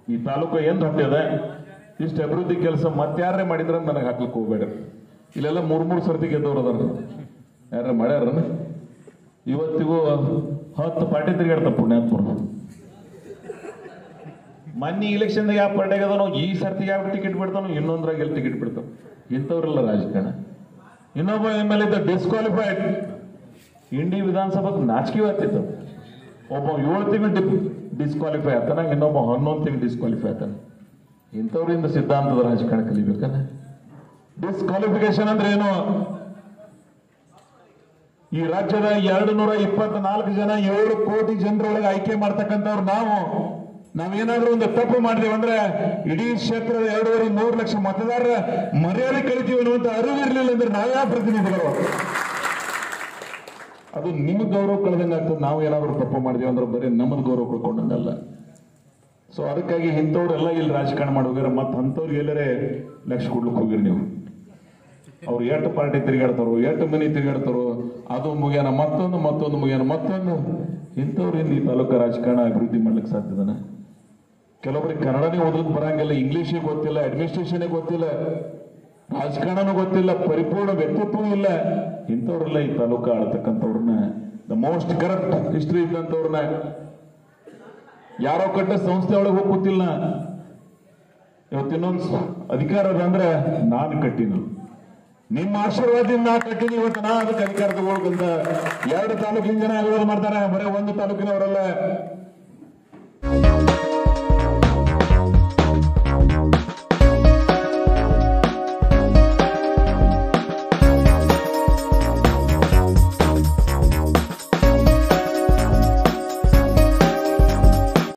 ಈ ತಾಲೂಕು ಏನು ಹೊಟ್ಟಿದೆ ಇಷ್ಟು ಅಭಿವೃದ್ಧಿ ಕೆಲಸ ಮತ್ತಾರೇ ಮಾಡಿದ್ರೆ ನನಗೆ ಹಾಕ್ಲಿಕ್ಕೆ ಹೋಗ್ಬೇಡ. ಇಲ್ಲೆಲ್ಲ ಮೂರು ಸರ್ತಿ ಗೆದ್ದವ್ರು ಅದಾರ, ಯಾರ ಮಾಡ್ಯಾರ. ಇವತ್ತಿಗೂ 10 ಪಾರ್ಟಿ ತಿರುಗಾಡ್ತಾವ ಪುಣ್ಯಾತ್ಮರು. ಮೊನ್ನೆ ಇಲೆಕ್ಷನ್ದಾಗ ಯಾವ ಪಾರ್ಟಿಗೆ ಅದನೋ, ಈ ಸರ್ತಿಗೆ ಯಾವ ಟಿಕೆಟ್ ಬಿಡ್ತಾನೋ, ಇನ್ನೊಂದ್ರಾಗ ಎಲ್ಲಿ ಟಿಕೆಟ್ ಬಿಡ್ತಾವ. ಇಂಥವ್ರೆಲ್ಲ ರಾಜಕಾರಣ. ಇನ್ನೊಬ್ಬ ಎಮ್.ಎಲ್.ಎ ಇದ್ದ ಡಿಸ್ಕ್ವಾಲಿಫೈಡ್. ಇಂಡಿ ವಿಧಾನಸಭೆಗೆ ನಾಚಿಕೆ ಆಗ್ತಿತ್ತು. ಒಬ್ಬ 7 ತಿಂಗಳು ಡಿಸ್ಕ್ವಾಲಿಫೈ ಆತಾನ, ಇನ್ನೊಬ್ಬ 11 ತಿಂಗಳು ಡಿಸ್ಕ್ವಾಲಿಫೈ ಆತಾನ. ಇಂಥವ್ರಿಂದ ಸಿದ್ಧಾಂತದ ರಾಜಕಾರಣ ಕಲಿಬೇಕನ್ನ. ಡಿಸ್ಕ್ವಾಲಿಫಿಕೇಶನ್ ಅಂದ್ರೆ ಏನು? ಈ ರಾಜ್ಯದ 224 ಜನ 7 ಕೋಟಿ ಜನರೊಳಗೆ ಆಯ್ಕೆ ಮಾಡ್ತಕ್ಕಂಥವ್ರು ನಾವೇನಾದ್ರೂ ಒಂದು ತಪ್ಪು ಮಾಡಿದೇವೆ ಅಂದ್ರೆ ಇಡೀ ಕ್ಷೇತ್ರದ 2.5-3 ಲಕ್ಷ ಮತದಾರರ ಮರ್ಯಾದೆ ಕಳಿತೀವಿ ಅನ್ನುವಂತ ಅರಿವಿರ್ಲಿಲ್ಲ ಅಂದ್ರೆ ನಾವ್ಯಾವ ಪ್ರತಿನಿಧಿಗಳು? ಅದು ನಿಮ್ಗೆ ಗೌರವ ಕಳೆದಂಗೆ ಆಗ್ತದೆ. ನಾವು ಏನಾದ್ರು ತಪ್ಪು ಮಾಡಿದೇವೆ ಅಂದ್ರೆ ಬರೀ ನಮ್ಮದು ಗೌರವ ಕಳ್ಕೊಂಡಂಗಲ್ಲ. ಸೊ ಅದಕ್ಕಾಗಿ ಇಂಥವ್ರೆಲ್ಲ ಇಲ್ಲಿ ರಾಜಕಾರಣ ಮಾಡಿ ಹೋಗ್ಯಾರ. ಮತ್ತೆ ಅಂಥವ್ರಿಗೆ ಎಲ್ಲರೇ ಲಕ್ಷ ಕೊಡ್ಲಿಕ್ಕೆ ಹೋಗಿರಿ ನೀವು. ಅವ್ರು 8 ಪಾರ್ಟಿ ತಿರುಗಾಡ್ತಾರೋ, 8 ಮನೆ ತಿರುಗಾಡ್ತಾರೋ, ಅದು ಮುಗಿಯಾನ ಮತ್ತೊಂದು ಮುಗಿಯಾನ ಮತ್ತೊಂದು. ಇಂಥವ್ರಿಂದ ಈ ತಾಲೂಕು ರಾಜಕಾರಣ ಅಭಿವೃದ್ಧಿ ಮಾಡ್ಲಿಕ್ಕೆ ಸಾಧ್ಯದನ? ಕೆಲವೊಬ್ಬರಿಗೆ ಕನ್ನಡನೇ ಓದಲಿಕ್ಕೆ ಬರಂಗಿಲ್ಲ, ಇಂಗ್ಲೀಷೇ ಗೊತ್ತಿಲ್ಲ, ಅಡ್ಮಿನಿಸ್ಟ್ರೇಷನೇ ಗೊತ್ತಿಲ್ಲ, ರಾಜಕಾರಣನೂ ಗೊತ್ತಿಲ್ಲ, ಪರಿಪೂರ್ಣ ವ್ಯಕ್ತಿತ್ವ ಇಲ್ಲ. ಇಂಥವ್ರೆಲ್ಲ ಈ ತಾಲೂಕು ಆಳ್ತಕ್ಕಂಥವ್ರನ್ನ, ದ ಮೋಸ್ಟ್ ಕರಪ್ಟ್ ಹಿಸ್ಟ್ರಿ ಇದ್ದಂಥವ್ರನ್ನ ಯಾರೋ ಕಟ್ಟ ಸಂಸ್ಥೆ ಒಳಗೆ ಹೋಗಿ ಕೂತಿಲ್ಲ. ಇವತ್ತು ಇನ್ನೊಂದು ಅಧಿಕಾರ ಅದ ಅಂದ್ರೆ ನಾನು ಕಟ್ಟಿನ, ನಿಮ್ಮ ಆಶೀರ್ವಾದದಿಂದ ನಾ ಕಟ್ಟಿನಿ. ಇವತ್ತು ನಾ ಅದಕ್ಕೆ ಅಧಿಕಾರ ತಗೊಳ್ಕಂತ 2 ತಾಲೂಕಿನ ಜನ ವಿರೋಧ ಮಾಡ್ತಾರೆ, ಬರೀ 1 ತಾಲೂಕಿನವರಲ್ಲ.